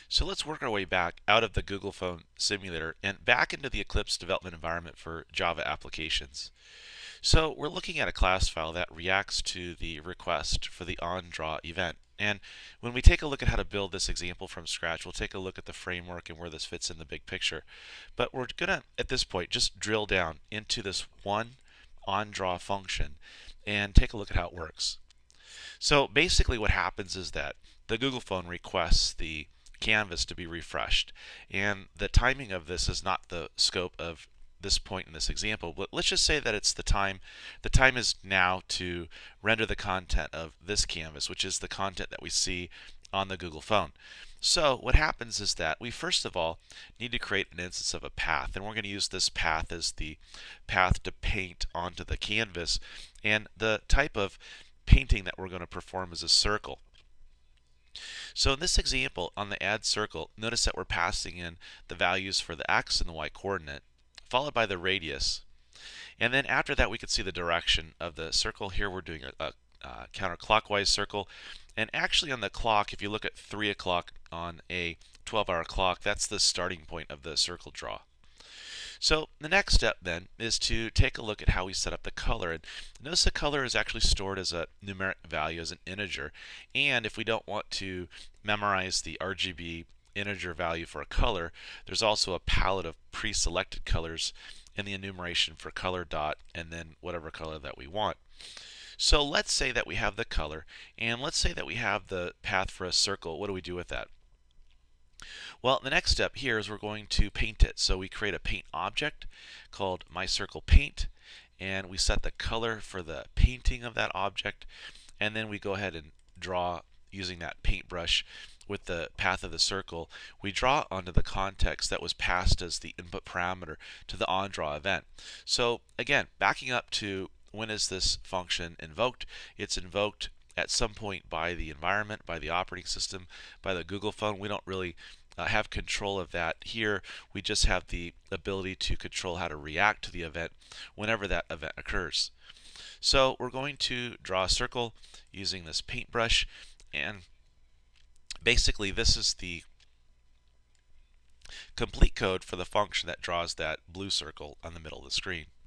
So let's work our way back out of the Google Phone Simulator and back into the Eclipse development environment for Java applications. So we're looking at a class file that reacts to the request for the onDraw event. And when we take a look at how to build this example from scratch, we'll take a look at the framework and where this fits in the big picture. But we're going to, at this point, just drill down into this one onDraw function and take a look at how it works. So basically what happens is that the Google phone requests the canvas to be refreshed, and the timing of this is not the scope of this point in this example, but let's just say that it's the time is now to render the content of this canvas, which is the content that we see on the Google phone. So what happens is that we first of all need to create an instance of a path, and we're going to use this path as the path to paint onto the canvas, and the type of painting that we're going to perform is a circle. So in this example, on the add circle, notice that we're passing in the values for the x and the y coordinate, followed by the radius. And then after that, we can see the direction of the circle. Here we're doing a counterclockwise circle. And actually on the clock, if you look at 3 o'clock on a 12-hour clock, that's the starting point of the circle draw. So the next step then is to take a look at how we set up the color. And notice the color is actually stored as a numeric value, as an integer. And if we don't want to memorize the RGB integer value for a color, there's also a palette of pre-selected colors in the enumeration for color dot and then whatever color that we want. So let's say that we have the color, and let's say that we have the path for a circle. What do we do with that? Well, the next step here is we're going to paint it. So we create a paint object called MyCirclePaint, and we set the color for the painting of that object, and then we go ahead and draw using that paintbrush with the path of the circle. We draw onto the context that was passed as the input parameter to the onDraw event. So again, backing up to when is this function invoked? It's invoked at some point by the environment, by the operating system, by the Google phone. We don't really have control of that here. We just have the ability to control how to react to the event whenever that event occurs. So we're going to draw a circle using this paintbrush, and basically this is the complete code for the function that draws that blue circle on the middle of the screen.